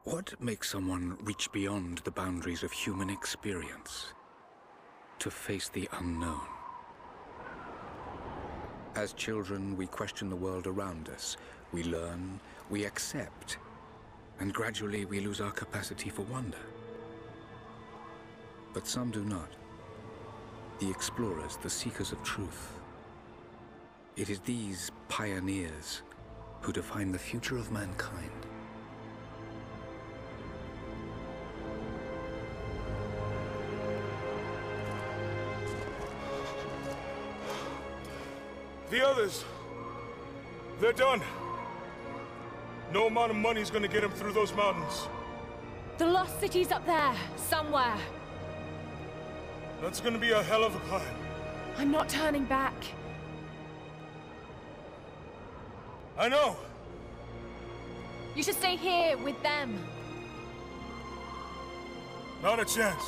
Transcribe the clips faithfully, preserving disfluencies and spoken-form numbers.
What makes someone reach beyond the boundaries of human experience to face the unknown? As children, we question the world around us. We learn, we accept, and gradually we lose our capacity for wonder. But some do not. The explorers, the seekers of truth. It is these pioneers who define the future of mankind. The others, they're done. No amount of money is gonna get them through those mountains. The lost city's up there, somewhere. That's gonna be a hell of a climb. I'm not turning back. I know. You should stay here with them. Not a chance.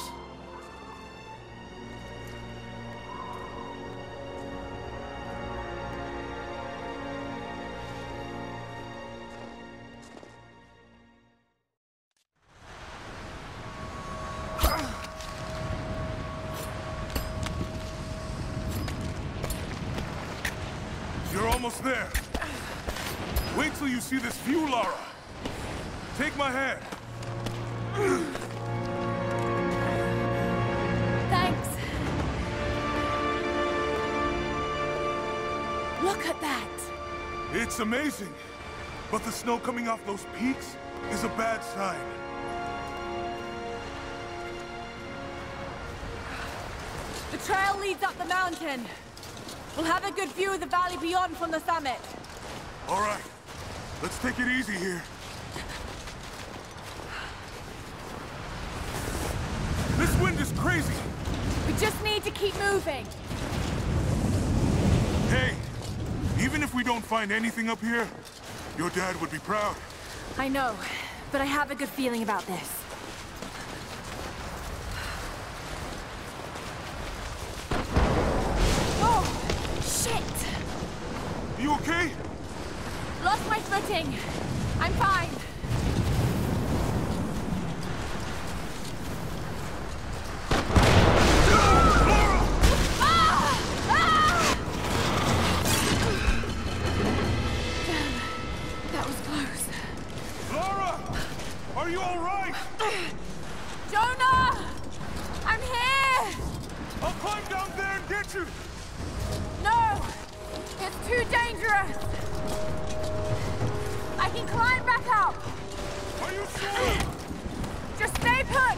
You're almost there. Wait till you see this view, Lara. Take my hand. Thanks. Look at that. It's amazing. But the snow coming off those peaks is a bad sign. The trail leads up the mountain. We'll have a good view of the valley beyond from the summit. All right. Let's take it easy here. This wind is crazy. We just need to keep moving. Hey, even if we don't find anything up here, your dad would be proud. I know, but I have a good feeling about this. Oh, shit! You okay? Lost my footing. I'm fine. Are you all right? Jonah! I'm here! I'll climb down there and get you! No! It's too dangerous! I can climb back up! Are you sure? Just stay put!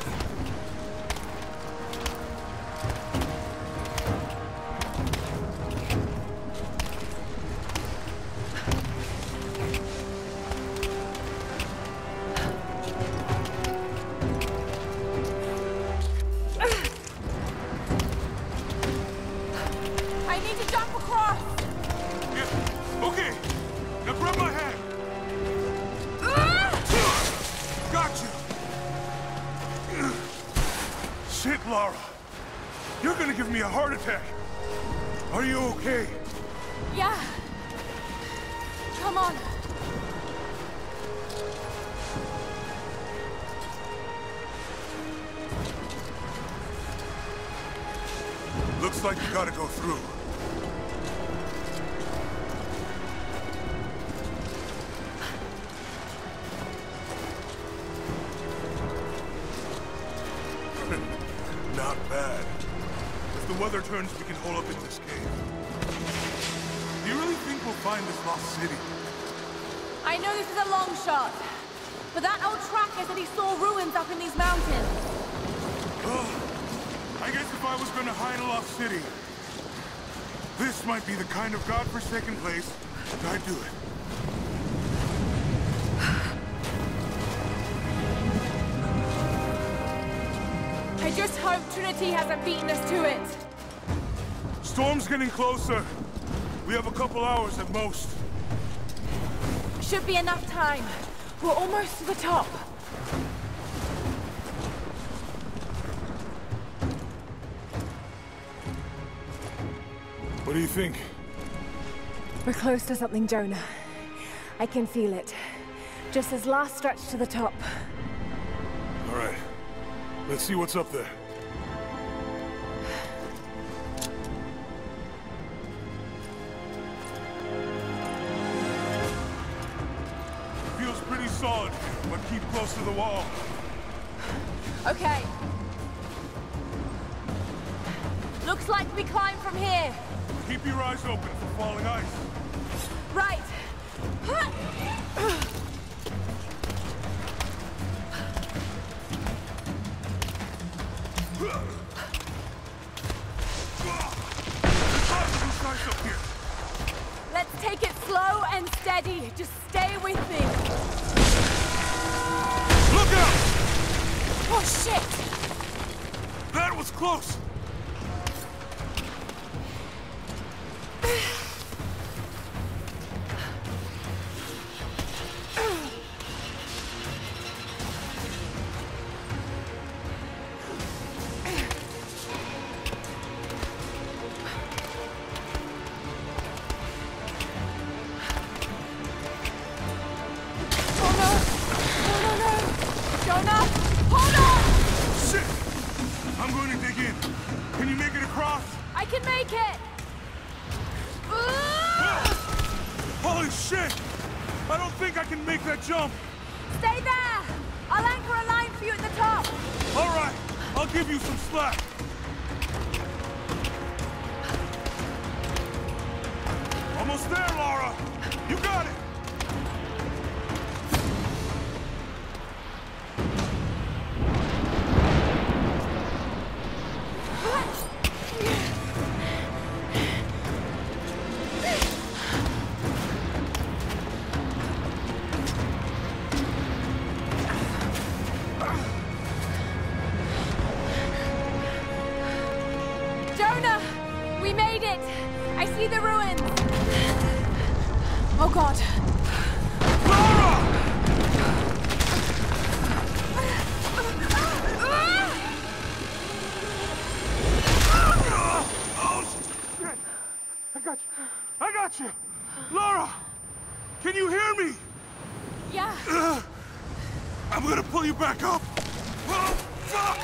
Lara, you're gonna give me a heart attack. Are you okay? Yeah. Come on. Looks like you gotta go through. Not bad. If the weather turns, we can hole up in this cave. Do you really think we'll find this lost city? I know this is a long shot, but that old tracker said he saw ruins up in these mountains. Oh, I guess if I was gonna hide a lost city, this might be the kind of godforsaken place I'd do it. I just hope Trinity hasn't beaten us to it. Storm's getting closer. We have a couple hours at most. Should be enough time. We're almost to the top. What do you think? We're close to something, Jonah. I can feel it. Just this last stretch to the top. All right. Let's see what's up there. Feels pretty solid, but keep close to the wall. Okay. Looks like we climb from here. Keep your eyes open for falling ice. Right. Up here. Let's take it slow and steady. Just stay with me. Look out! Oh, shit! That was close! Jump! Stay there! I'll anchor a line for you at the top! Alright, I'll give you some slack. Almost there, Lara! You got it! The ruins! Oh god! Lara! Oh shit! I got you! I got you! Lara! Can you hear me? Yeah. Uh, I'm gonna pull you back up! Oh, fuck!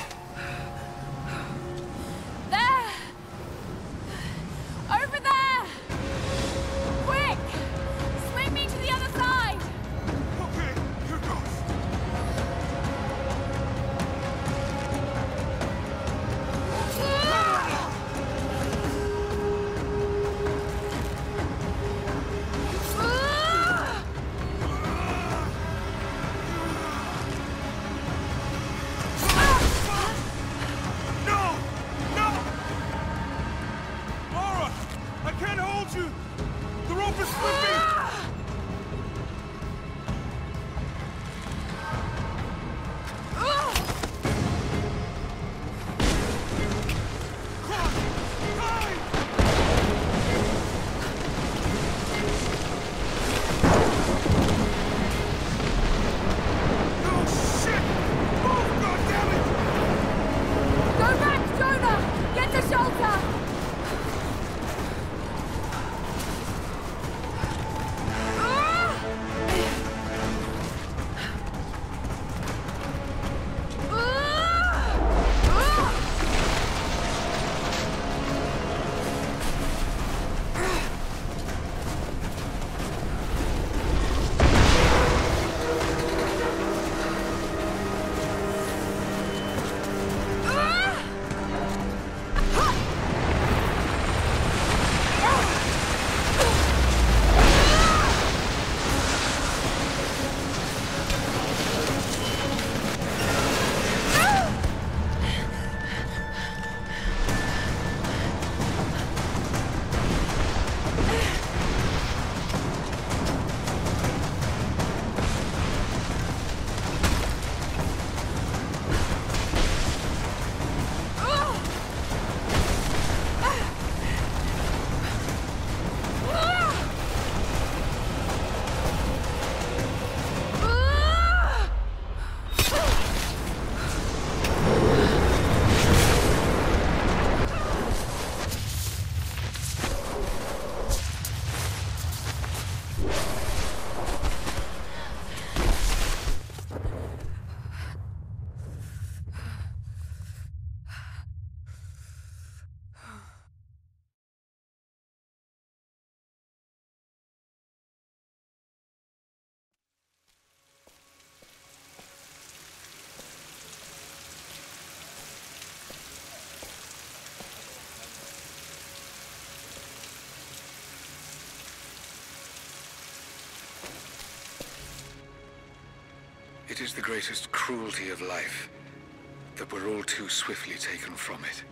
It is the greatest cruelty of life that we're all too swiftly taken from it.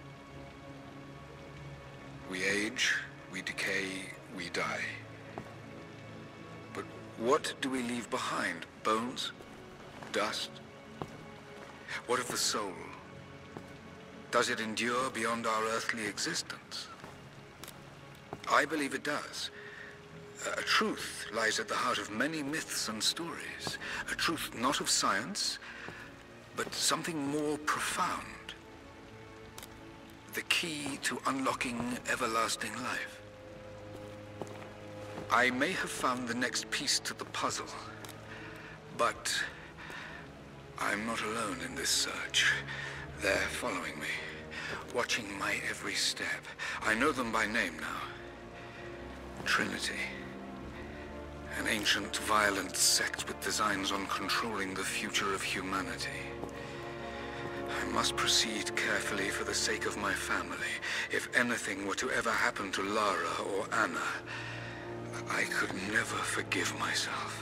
We age, we decay, we die. But what do we leave behind? Bones? Dust? What of the soul? Does it endure beyond our earthly existence? I believe it does. A truth lies at the heart of many myths and stories. A truth not of science, but something more profound. The key to unlocking everlasting life. I may have found the next piece to the puzzle, but I'm not alone in this search. They're following me, watching my every step. I know them by name now. Trinity. An ancient, violent sect with designs on controlling the future of humanity. I must proceed carefully for the sake of my family. If anything were to ever happen to Lara or Anna, I could never forgive myself.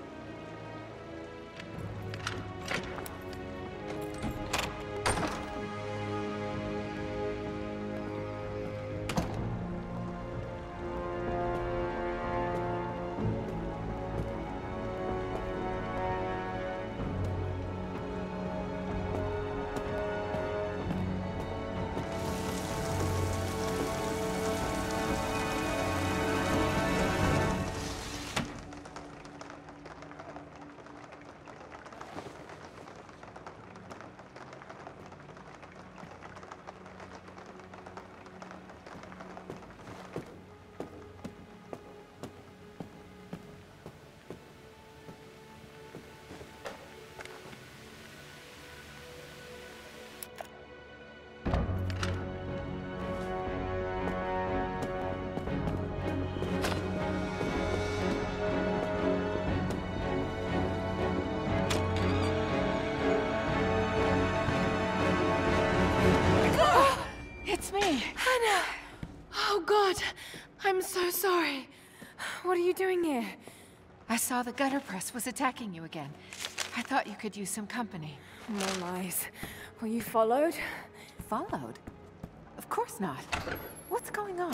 It's me. Anna! Oh, God. I'm so sorry. What are you doing here? I saw the gutter press was attacking you again. I thought you could use some company. No lies. Were you followed? Followed? Of course not. What's going on?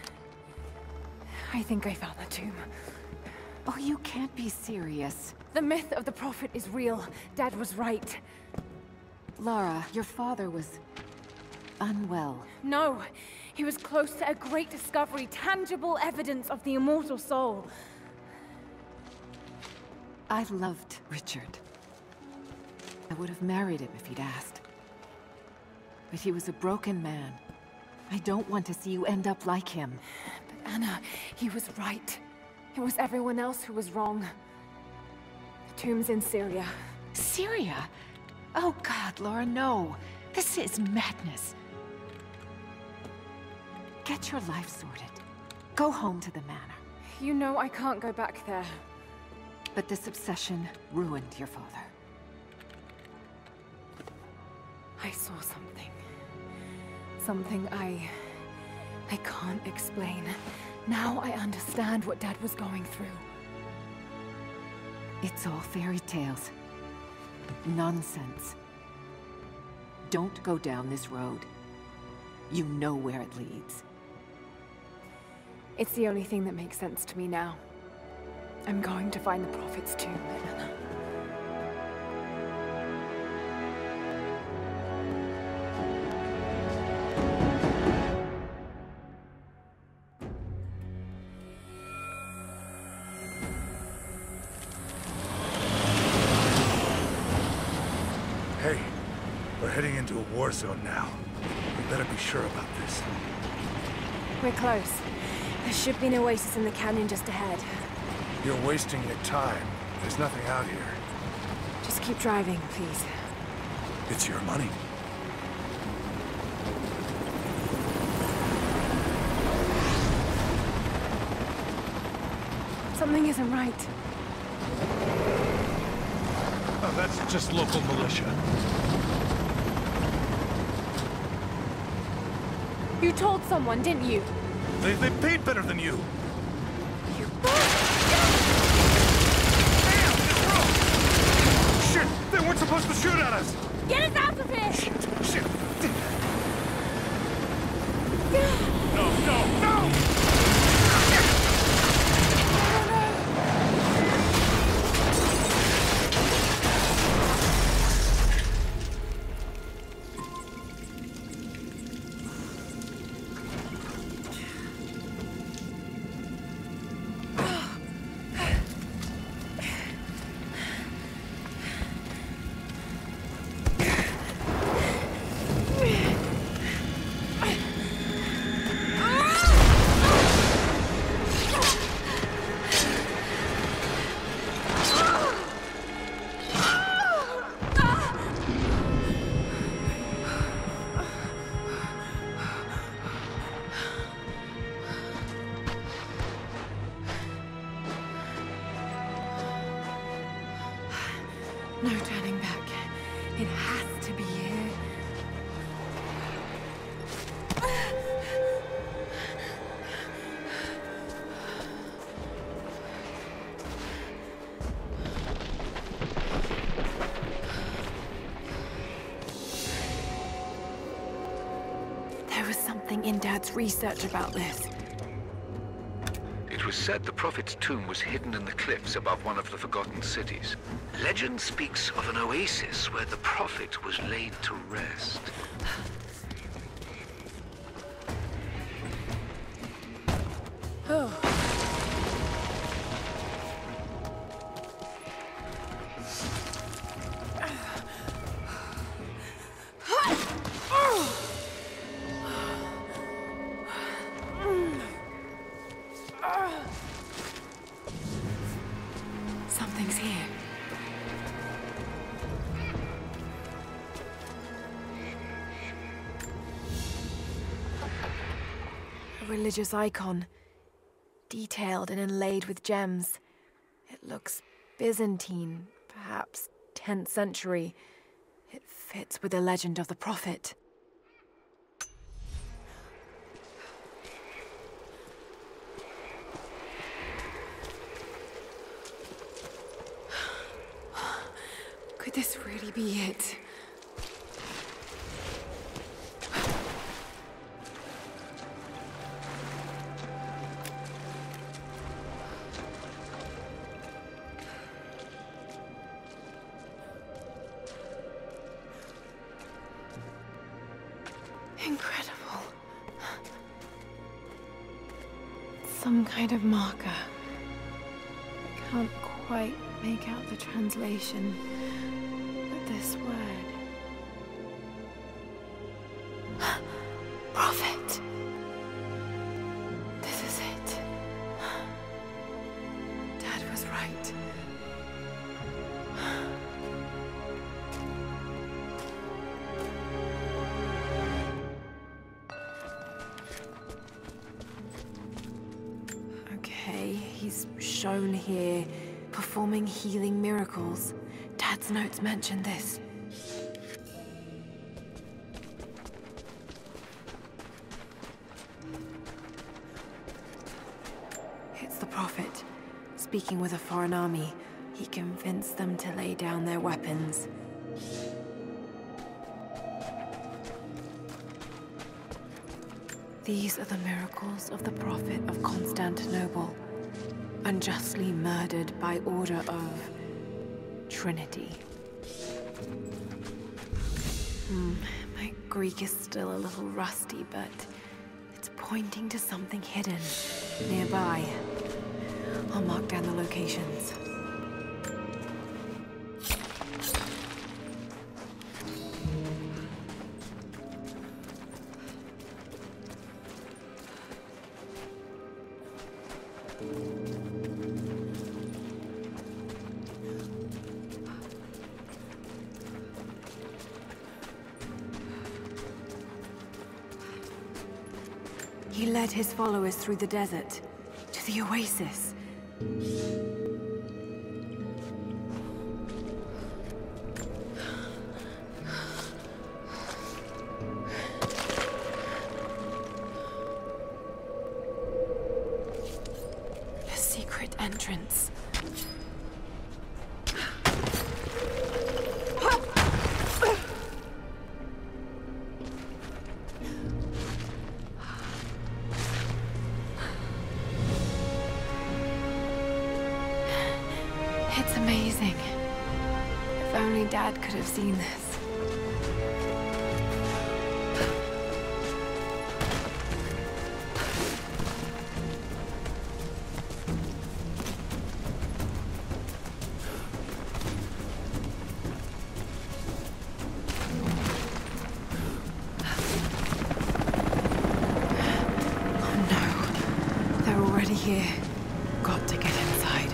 I think I found the tomb. Oh, you can't be serious. The myth of the Prophet is real. Dad was right. Lara, your father was unwell. No, he was close to a great discovery, tangible evidence of the immortal soul. I loved Richard. I would have married him if he'd asked. But he was a broken man. I don't want to see you end up like him. But Anna, he was right. It was everyone else who was wrong. The tomb's in Syria. Syria? Oh God, Lara, no. This is madness. Get your life sorted. Go home to the manor. You know I can't go back there. But this obsession ruined your father. I saw something. Something I... I can't explain. Now I understand what Dad was going through. It's all fairy tales. Nonsense. Don't go down this road. You know where it leads. It's the only thing that makes sense to me now. I'm going to find the Prophet's tomb, Anna. Hey, we're heading into a war zone now. We better be sure about this. We're close. There should be an oasis in the canyon just ahead. You're wasting your time. There's nothing out here. Just keep driving, please. It's your money. Something isn't right. Oh, that's just local militia. You told someone, didn't you? They, they paid better than you. You... Damn, this road! Shit! No turning back. It has to be here. There was something in Dad's research about this. It was said the Prophet's tomb was hidden in the cliffs above one of the forgotten cities. Legend speaks of an oasis where the Prophet was laid to rest. Oh. Something's here. A religious icon, detailed and inlaid with gems. It looks Byzantine, perhaps tenth century. It fits with the legend of the Prophet. Could this really be it? Incredible. Some kind of marker. I can't quite make out the translation. This word. Prophet. This is it. Dad was right. Okay, he's shown here performing healing miracles. Dad's notes mention this. It's the Prophet. Speaking with a foreign army, he convinced them to lay down their weapons. These are the miracles of the Prophet of Constantinople, unjustly murdered by order of Trinity. Hmm, my Greek is still a little rusty, but it's pointing to something hidden nearby. I'll mark down the locations. He led his followers through the desert, to the oasis. A secret entrance. It's amazing. If only Dad could have seen this. Oh no. They're already here. Got to get inside.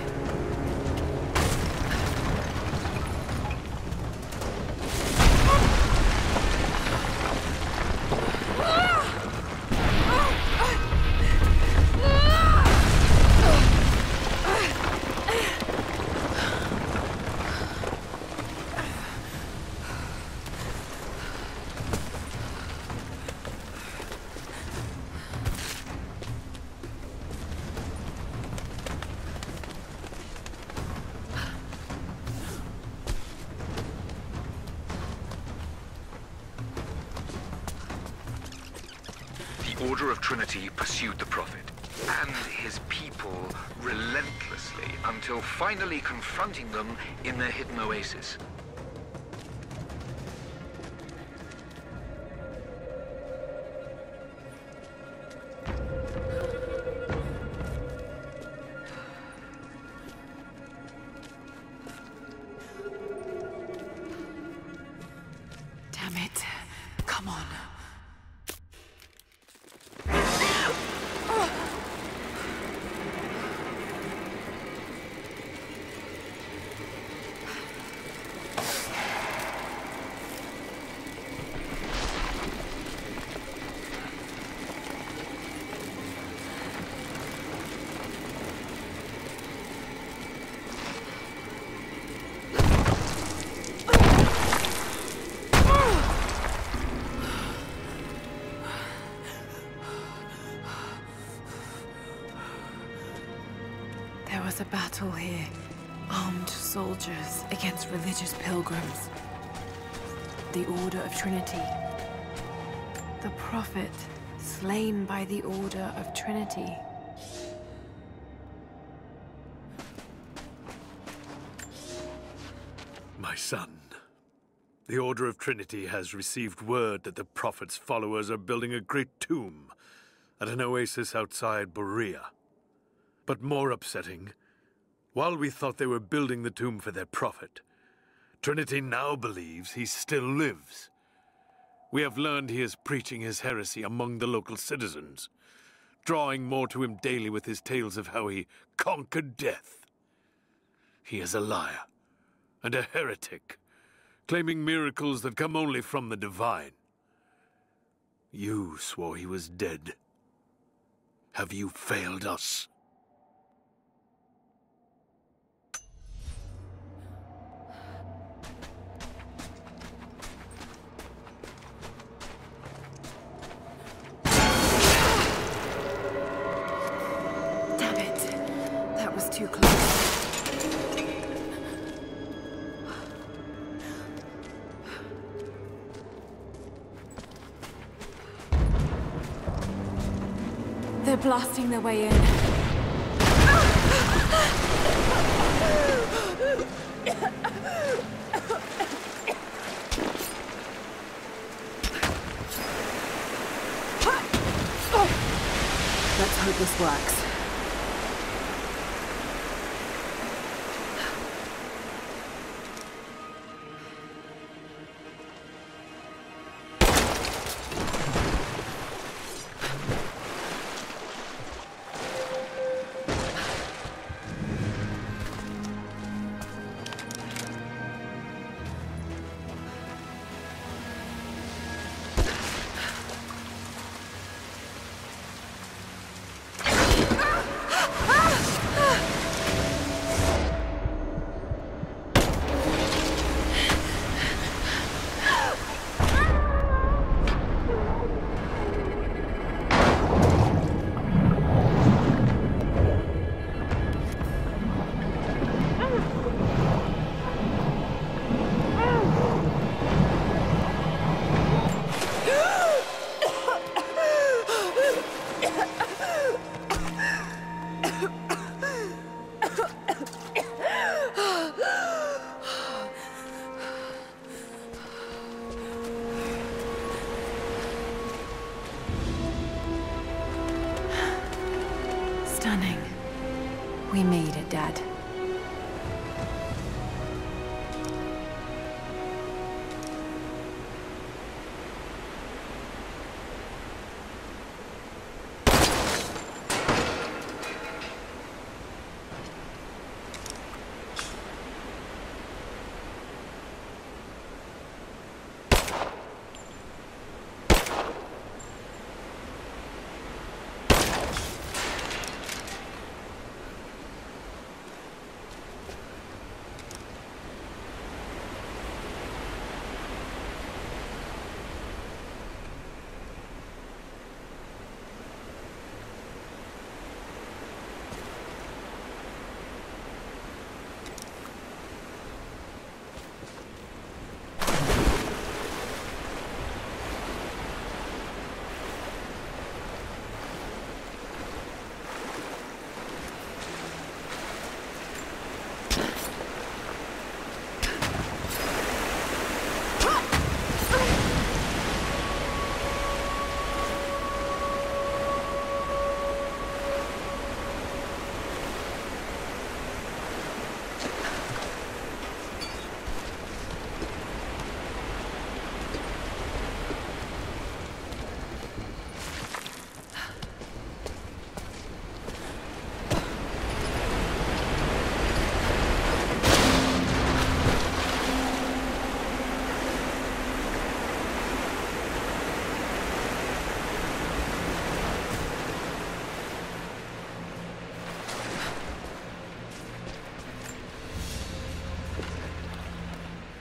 Order of Trinity pursued the Prophet and his people relentlessly until finally confronting them in their hidden oasis. Damn it. Come on. There was a battle here. Armed soldiers against religious pilgrims. The Order of Trinity. The Prophet, slain by the Order of Trinity. My son, the Order of Trinity has received word that the Prophet's followers are building a great tomb at an oasis outside Berea. But more upsetting, while we thought they were building the tomb for their Prophet, Trinity now believes he still lives. We have learned he is preaching his heresy among the local citizens, drawing more to him daily with his tales of how he conquered death. He is a liar and a heretic, claiming miracles that come only from the divine. You swore he was dead. Have you failed us? Too close. They're blasting their way in. Let's hope this works. Stunning. We made it, Dad.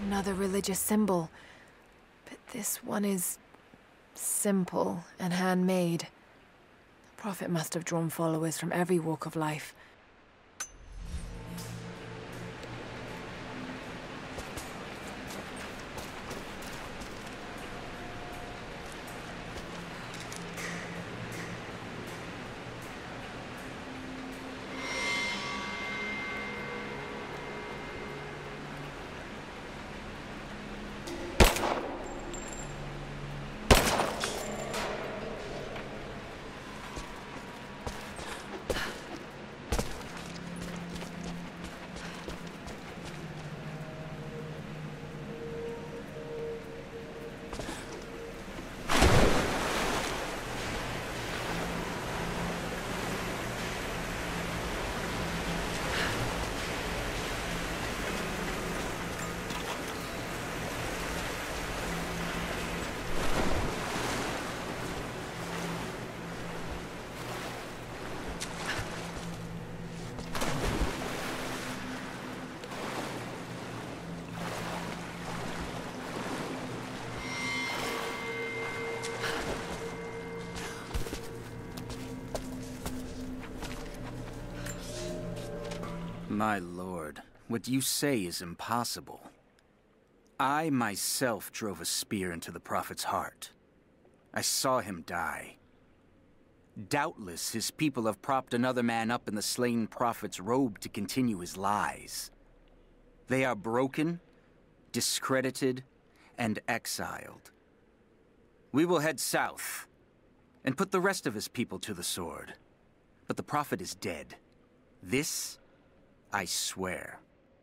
Another religious symbol. But this one is simple and handmade. The prophet must have drawn followers from every walk of life. My lord, what you say is impossible. I myself drove a spear into the prophet's heart. I saw him die. Doubtless his people have propped another man up in the slain prophet's robe to continue his lies. They are broken, discredited, and exiled. We will head south and put the rest of his people to the sword. But the prophet is dead. This I swear.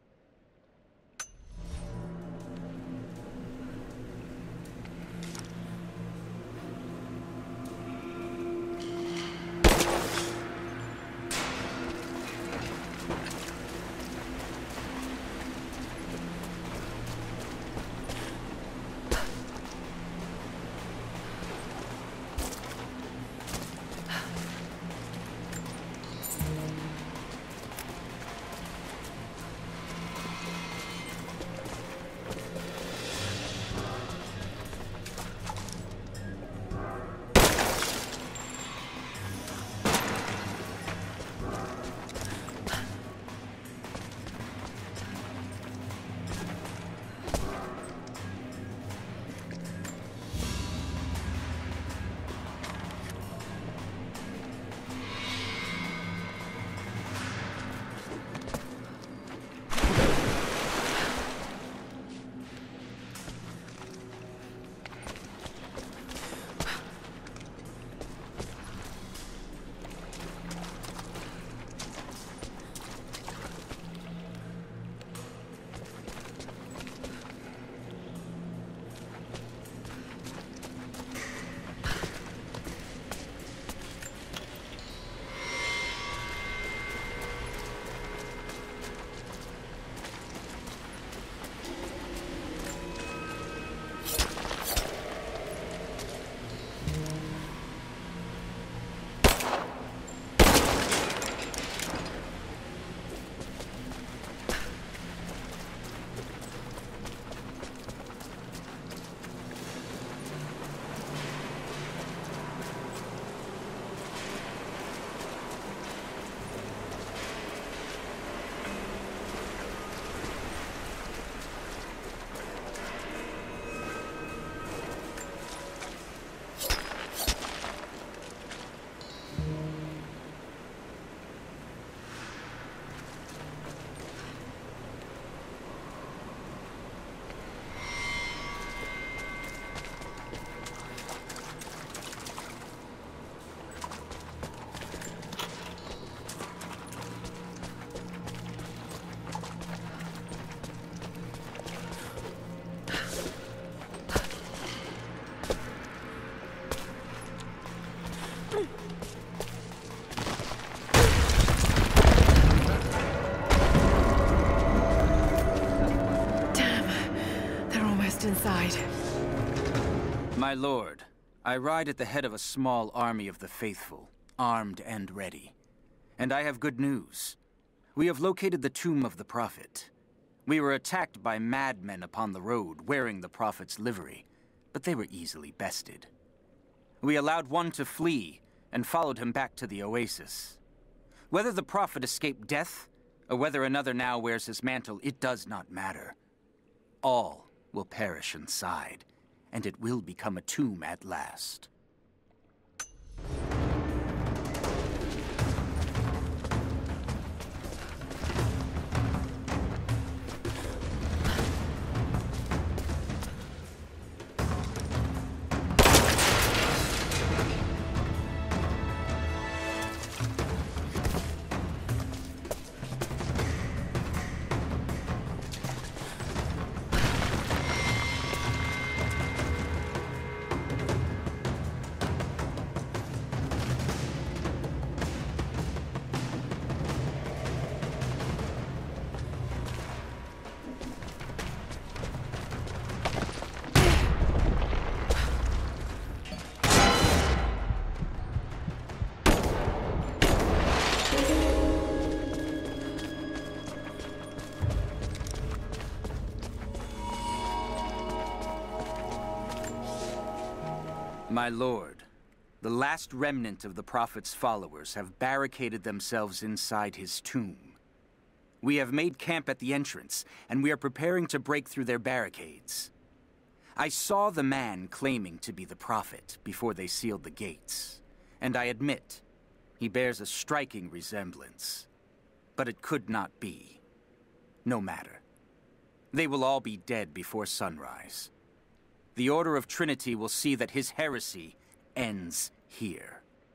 Inside. My lord, I ride at the head of a small army of the faithful, armed and ready. And I have good news. We have located the tomb of the prophet. We were attacked by madmen upon the road, wearing the Prophet's livery, but they were easily bested. We allowed one to flee, and followed him back to the oasis. Whether the Prophet escaped death, or whether another now wears his mantle, it does not matter. All will perish inside, and it will become a tomb at last. My lord, the last remnant of the Prophet's followers have barricaded themselves inside his tomb. We have made camp at the entrance, and we are preparing to break through their barricades. I saw the man claiming to be the Prophet before they sealed the gates, and I admit, he bears a striking resemblance. But it could not be. No matter. They will all be dead before sunrise. The Order of Trinity will see that his heresy ends here.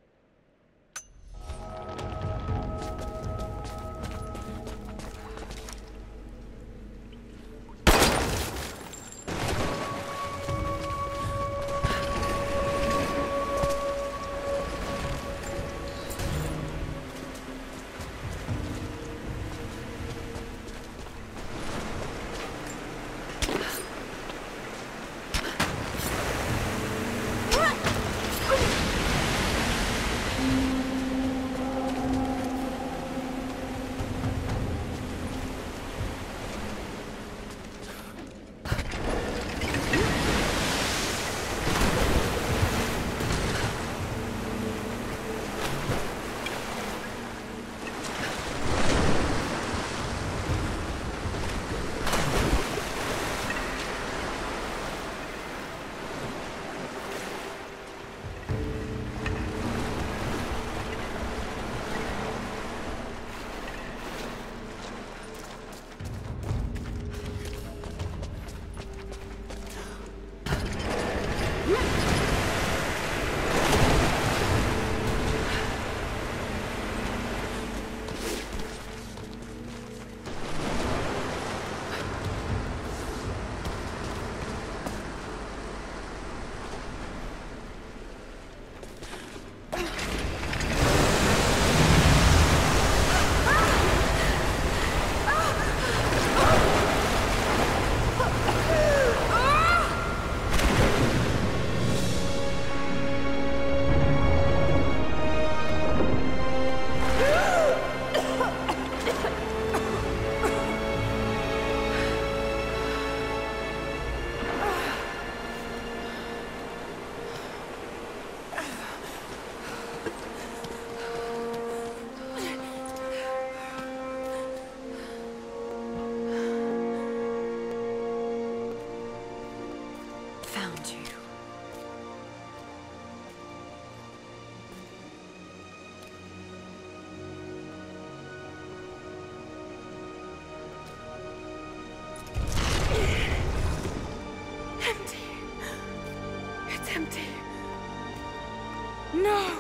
No!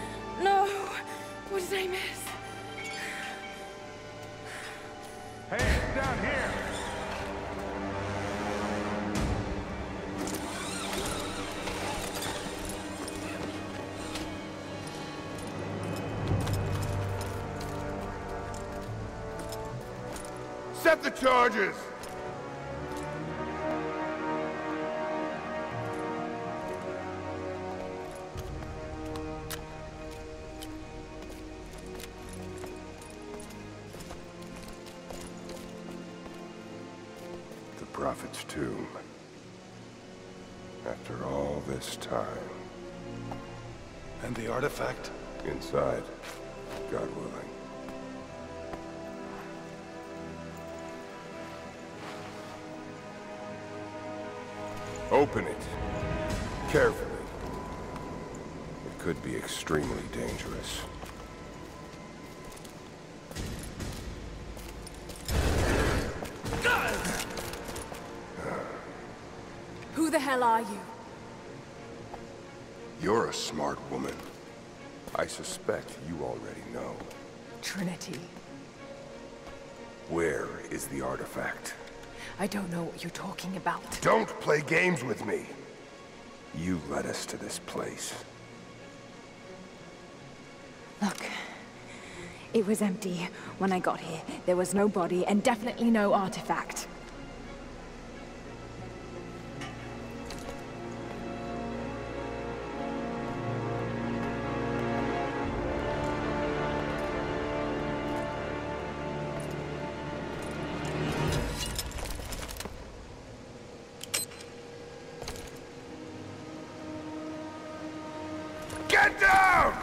No! What did I miss? Hey, it's down here! Set the charges! Prophet's tomb. After all this time. And the artifact? Inside, God willing. Open it. Carefully. It could be extremely dangerous. Who the hell are you? You're a smart woman. I suspect you already know. Trinity. Where is the artifact? I don't know what you're talking about. Don't play games with me! You led us to this place. Look, it was empty when I got here. There was no body and definitely no artifact. Get down!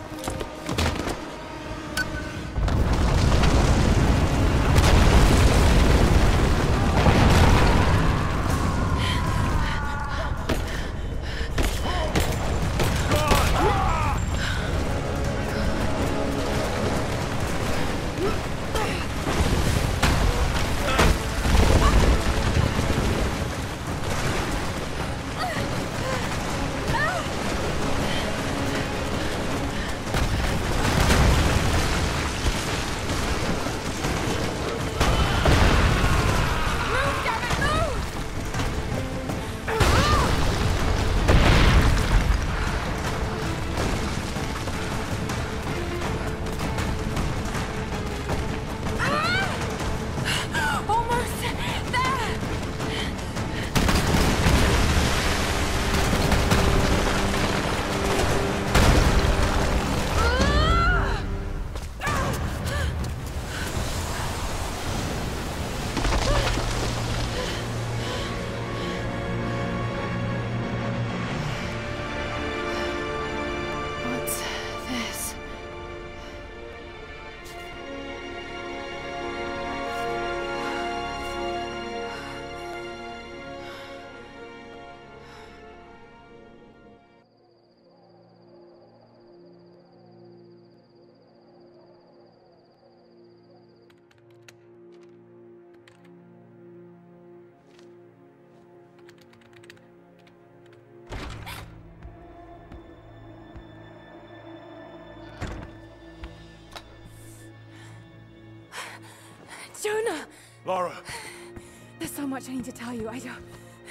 Jonah! Lara, There's so much I need to tell you. I don't...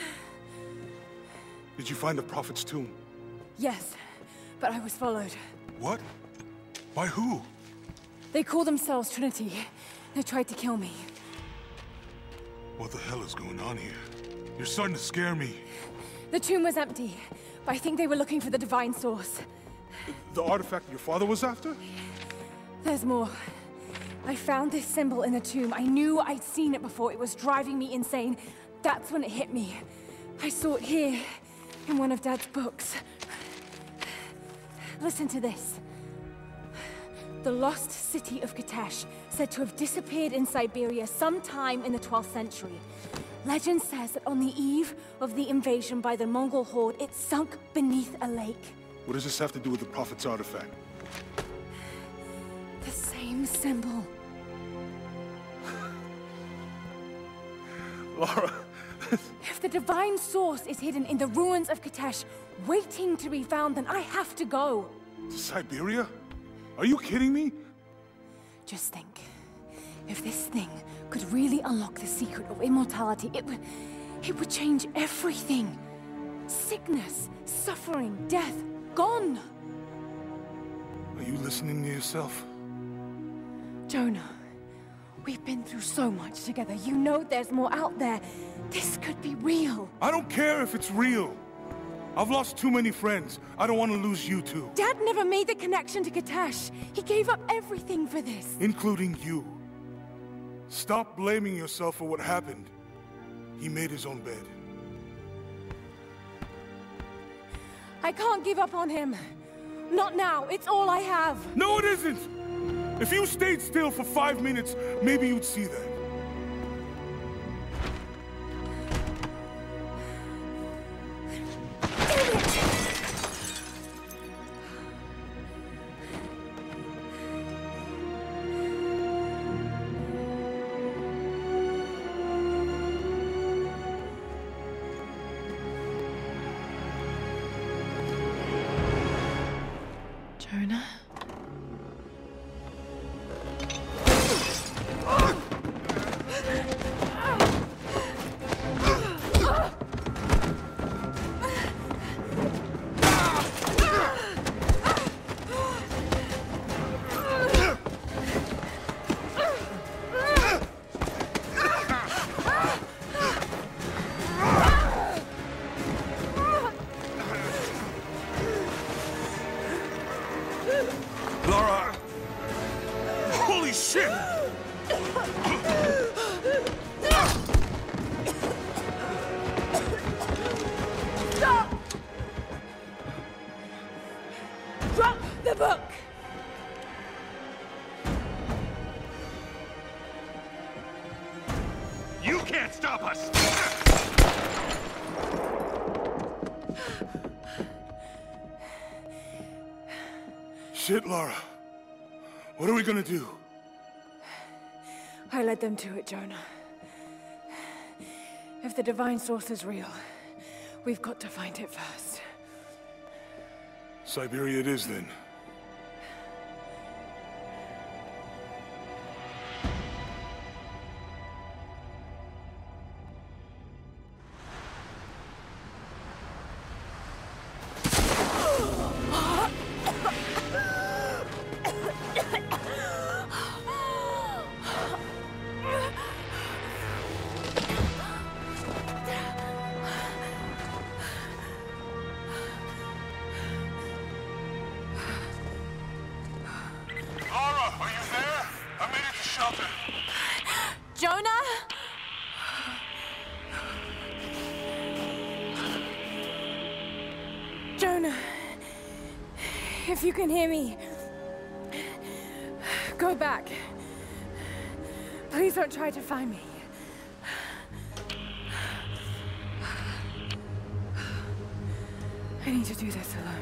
did you find the Prophet's tomb? Yes, but I was followed. What? By who? They call themselves Trinity. They tried to kill me. What the hell is going on here? You're starting to scare me. The tomb was empty, but I think they were looking for the divine source. The artifact your father was after? There's more. I found this symbol in the tomb. I knew I'd seen it before. It was driving me insane. That's when it hit me. I saw it here, in one of Dad's books. Listen to this. The lost city of Kitesh, said to have disappeared in Siberia sometime in the twelfth century. Legend says that on the eve of the invasion by the Mongol horde, it sunk beneath a lake. What does this have to do with the Prophet's artifact? The same symbol. Lara... If the divine source is hidden in the ruins of Kitesh, waiting to be found, then I have to go. To Siberia? Are you kidding me? Just think. If this thing could really unlock the secret of immortality, it would... it would change everything. Sickness, suffering, death, gone. Are you listening to yourself? Jonah, we've been through so much together. You know there's more out there. This could be real. I don't care if it's real. I've lost too many friends. I don't want to lose you too. Dad never made the connection to Kitesh. He gave up everything for this. Including you. Stop blaming yourself for what happened. He made his own bed. I can't give up on him. Not now. It's all I have. No, it isn't! If you stayed still for five minutes, maybe you'd see that. Jonah? Lara! Holy shit! Stop! Drop the book! You can't stop us! Shit, Lara. What are we gonna do? I led them to it, Jonah. If the divine source is real, we've got to find it first. Siberia it is, then. Jonah? Jonah, if you can hear me, go back. Please don't try to find me. I need to do this alone.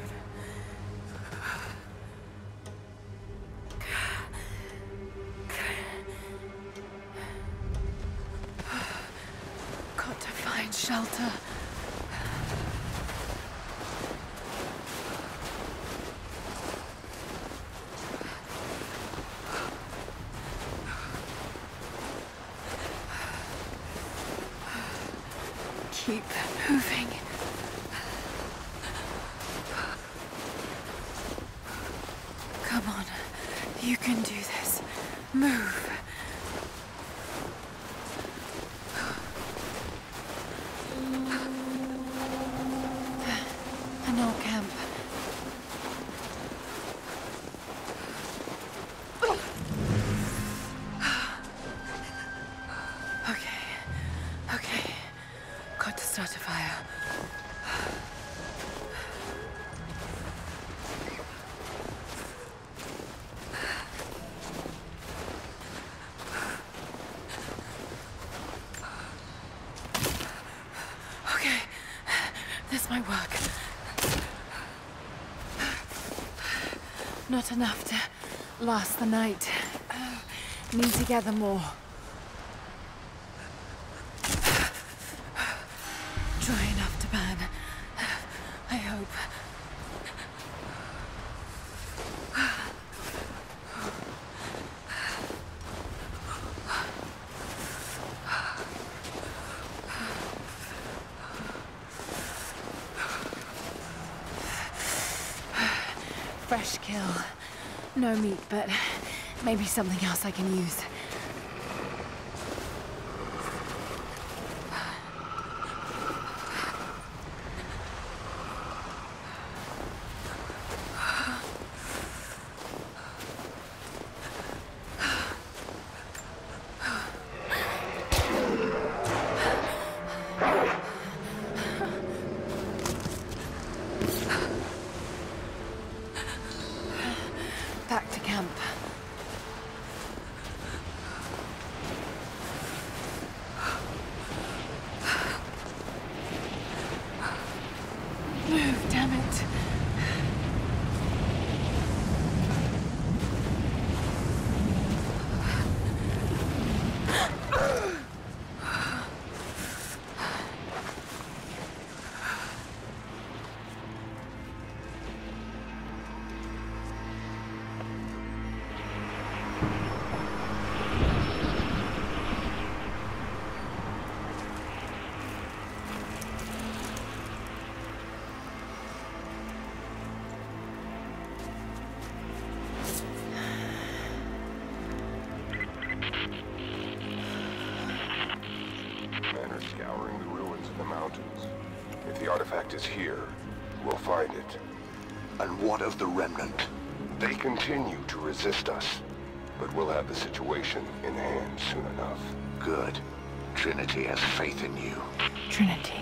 Got to find shelter. Keep moving. Come on, you can do this. Move. An old camp. Okay, okay. Got to start a fire. Okay, this might work. Not enough to last the night. Need to gather more. Dry enough to burn. I hope. Fresh kill. No meat, but maybe something else I can use. scouring the ruins in the mountains. If the artifact is here, we'll find it. And what of the Remnant? They continue to resist us, but we'll have the situation in hand soon enough. Good. Trinity has faith in you. Trinity.